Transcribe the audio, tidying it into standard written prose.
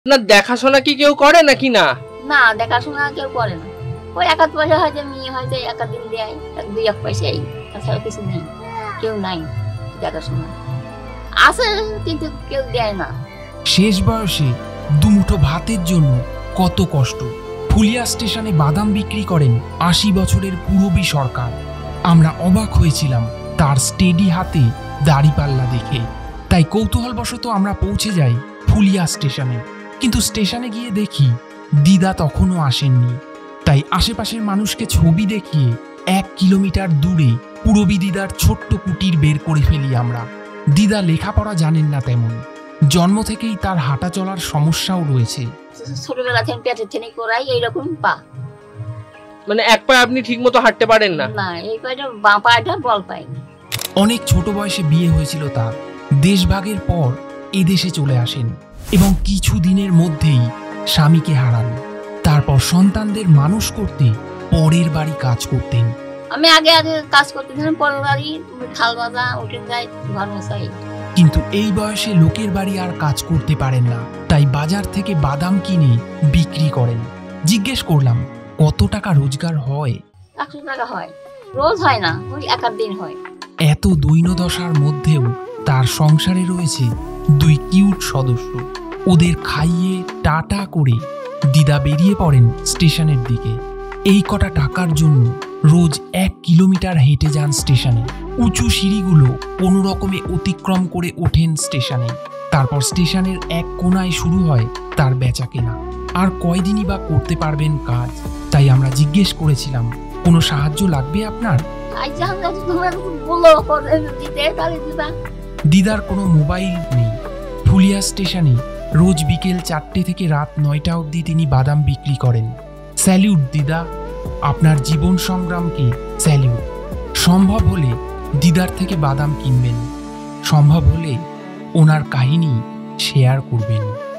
না দেখাশোনা কি কেউ করে নাকি না? না দেখাশোনা কেউ করে না। ওই এক আধ পয়সা হয়তো মেয়ে হয়তো এক আধ দিন দেয়, দুই এক পয়সাই, তাছাড়া কিছু নেই, কেউ নাই দেখাশোনা। আছে কিন্তু কেউ দেয় না। শেষ বয়সে দুমুঠো ভাতের জন্য কত কষ্ট। ফুলিয়া স্টেশনে বাদাম বিক্রি করেন ৮০ বছরের পুরবী সরকার। আমরা অবাক হয়েছিলাম তার স্টেডি হাতে দাড়িপাল্লা দেখে। তাই কৌতূহলবশত আমরা পৌঁছে যাই ফুলিয়া স্টেশনে। কিন্তু স্টেশনে গিয়ে দেখি দিদা তখনও আসেননি। তাই আশেপাশের মানুষকে ছবি দেখিয়ে ১ কিলোমিটার দূরে পুরবী দিদার ছোট্ট কুটির বের করে ফেলি আমরা। দিদা লেখাপড়া জানেন না তেমন, জন্ম থেকেই তার হাঁটা চলার সমস্যাও রয়েছে। ছোটবেলা থেকে পেটে ঠেনে করাই এইরকম পা, মানে এক পায়ে আপনি ঠিক মতো হাঁটতে পারেন না? না, এই পায়টা বাঁ পায়টা বল পায়নি। অনেক ছোট বয়সে বিয়ে হয়েছিল তার। দেশভাগের পর এদেশে চলে আসেন এবং কিছু দিনের মধ্যেই স্বামীকে হারান। তারপর সন্তানদের মানুষ করতে পরের বাড়ি কাজ করতেন। আমি আগে কাজ করতেছিলাম পরের বাড়ি, থাল বাজা, উঠে যাই, ঘর মোছাই। কিন্তু এই বয়সে লোকের বাড়ি আর কাজ করতে পারেন না, তাই বাজার থেকে বাদাম কিনে বিক্রি করেন। জিজ্ঞেস করলাম কত টাকা রোজগার হয়? ১০০ টাকা হয়, রোজ হয় না, ওই এক আধ দিন হয়। এত দৈন্যদশার মধ্যেও তার সংসারে রয়েছে ২ কিউট সদস্য। ওদের খাইয়ে টাটা করে দিদা বেরিয়ে পড়েন স্টেশনের দিকে। এই কটা টাকার জন্য রোজ ১ কিলোমিটার হেঁটে যান স্টেশনে। উঁচু সিঁড়িগুলো কোনো রকমে অতিক্রম করে ওঠেন স্টেশনে। তারপর স্টেশনের এক কোনায় শুরু হয় তার বেচাকেনা। আর কয়দিনই বা করতে পারবেন কাজ? তাই আমরা জিজ্ঞেস করেছিলাম কোনো সাহায্য লাগবে আপনার? দিদার কোনো মোবাইল নেই। ফুলিয়া স্টেশনে রোজ বিকেল ৪টে থেকে রাত ৯টা অবধি তিনি বাদাম বিক্রি করেন। স্যালিউট দিদা, আপনার জীবন সংগ্রামকে স্যালিউট। সম্ভব হলে দিদার থেকে বাদাম কিনবেন, সম্ভব হলে ওনার কাহিনী শেয়ার করবেন।